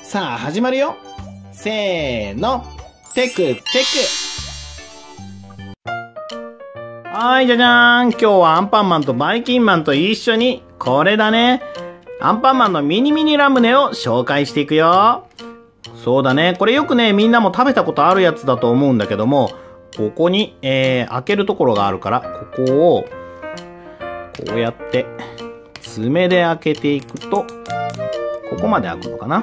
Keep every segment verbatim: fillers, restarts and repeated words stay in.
さあ、始まるよ。せーの。テクテク。はい、じゃじゃーん。今日はアンパンマンとバイキンマンと一緒に、これだね。アンパンマンのミニミニラムネを紹介していくよ。そうだね。これよくね、みんなも食べたことあるやつだと思うんだけども、ここに、えー、開けるところがあるから、ここを、こうやって、爪で開けていくと、ここまで開くのかな。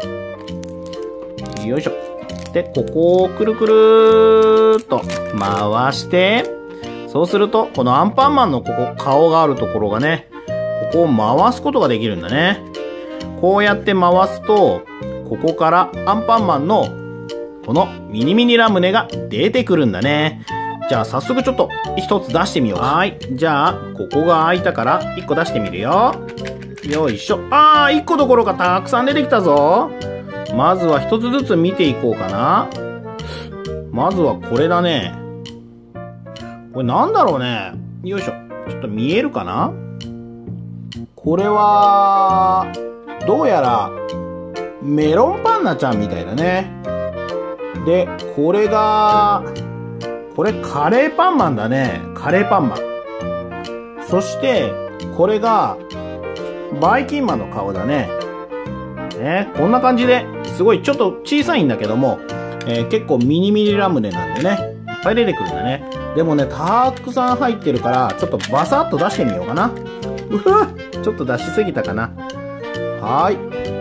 よいしょ。で、ここをくるくるーっと回して、そうすると、このアンパンマンのここ、顔があるところがね、ここを回すことができるんだね。こうやって回すと、ここからアンパンマンのこのミニミニラムネが出てくるんだね。じゃあ早速ちょっと一つ出してみようか。はい。じゃあ、ここが開いたから一個出してみるよ。よいしょ。あー、一個どころかたくさん出てきたぞ。まずは一つずつ見ていこうかな。まずはこれだね。これなんだろうね。よいしょ。ちょっと見えるかな？これは、どうやら、メロンパンナちゃんみたいだね。で、これが、これカレーパンマンだね。カレーパンマン。そして、これが、バイキンマンの顔だね。ね、こんな感じで、すごいちょっと小さいんだけども、えー、結構ミニミニラムネなんでね、いっぱい出てくるんだね。でもね、たくさん入ってるから、ちょっとバサッと出してみようかな。うふっ、ちょっと出しすぎたかな。はい。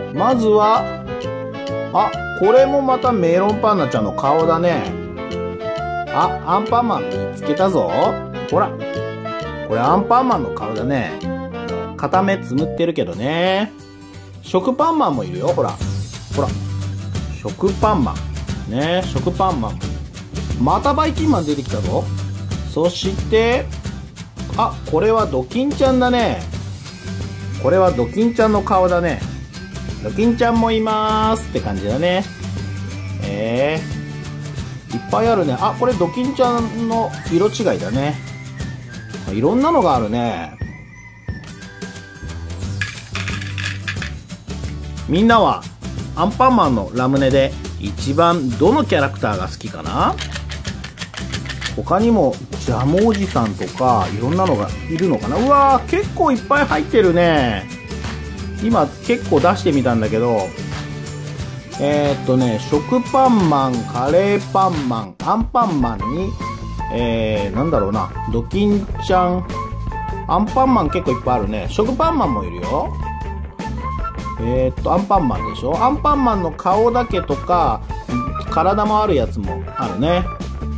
まずは、あ、これもまたメロンパンナちゃんの顔だね。あ、アンパンマン見つけたぞ。ほら。これアンパンマンの顔だね。片目つむってるけどね。食パンマンもいるよ、ほら。ほら。食パンマン。ね、食パンマン。またバイキンマン出てきたぞ。そして、あ、これはドキンちゃんだね。これはドキンちゃんの顔だね。ドキンちゃんもいまーすって感じだね。えー、いっぱいあるね。あ、これドキンちゃんの色違いだね。いろんなのがあるね。みんなはアンパンマンのラムネで一番どのキャラクターが好きかな？他にもジャムおじさんとかいろんなのがいるのかな。うわー、結構いっぱい入ってるね。今結構出してみたんだけど、えー、っとね、食パンマン、カレーパンマン、アンパンマンに、えー、なんだろうな、ドキンちゃん、アンパンマン結構いっぱいあるね。食パンマンもいるよ。えー、っと、アンパンマンでしょ。アンパンマンの顔だけとか、体もあるやつもあるね。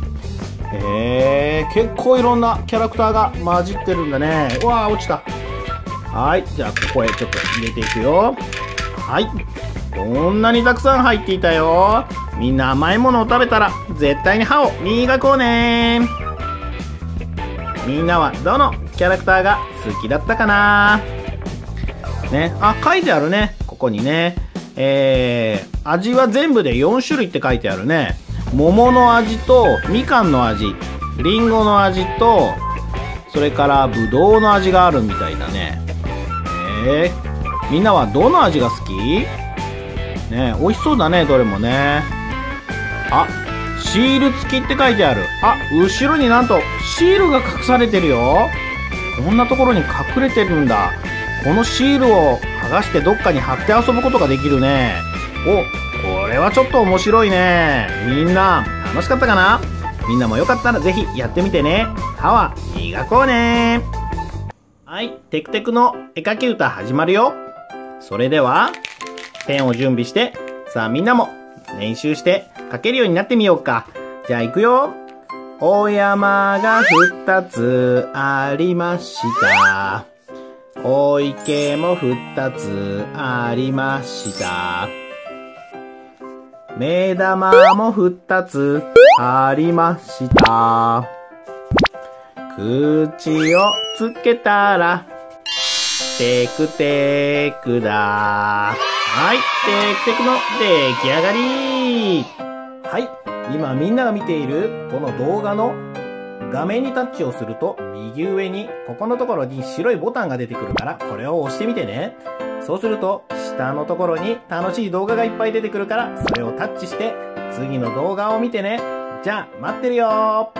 へー、結構いろんなキャラクターが混じってるんだね。うわー、落ちた。はい。じゃあ、ここへちょっと入れていくよ。はい。こんなにたくさん入っていたよ。みんな甘いものを食べたら、絶対に歯を磨こうね。みんなはどのキャラクターが好きだったかな？ね。あ、書いてあるね。ここにね。えー、味は全部でよん種類って書いてあるね。桃の味と、みかんの味、りんごの味と、それからぶどうの味があるみたいだね。えー、みんなはどの味が好き？ね、美味しそうだね、どれもね。あ、シール付きって書いてある。あ、後ろになんとシールが隠されてるよ。こんなところに隠れてるんだ。このシールを剥がしてどっかに貼って遊ぶことができるね。お、これはちょっと面白いね。みんな楽しかったかな？みんなもよかったらぜひやってみてね。歯は磨こうね。はい、テクテクの絵描き歌始まるよ。それでは、ペンを準備して、さあみんなも練習して描けるようになってみようか。じゃあ行くよ。お山が二つありました。お池も二つありました。目玉も二つありました。口をつけたら、テクテクだ。はい、テクテクの出来上がり。はい、今みんなが見ているこの動画の画面にタッチをすると、右上にここのところに白いボタンが出てくるから、これを押してみてね。 そうすると、下のところに楽しい動画がいっぱい出てくるから、それをタッチして、次の動画を見てね。じゃあ、待ってるよー。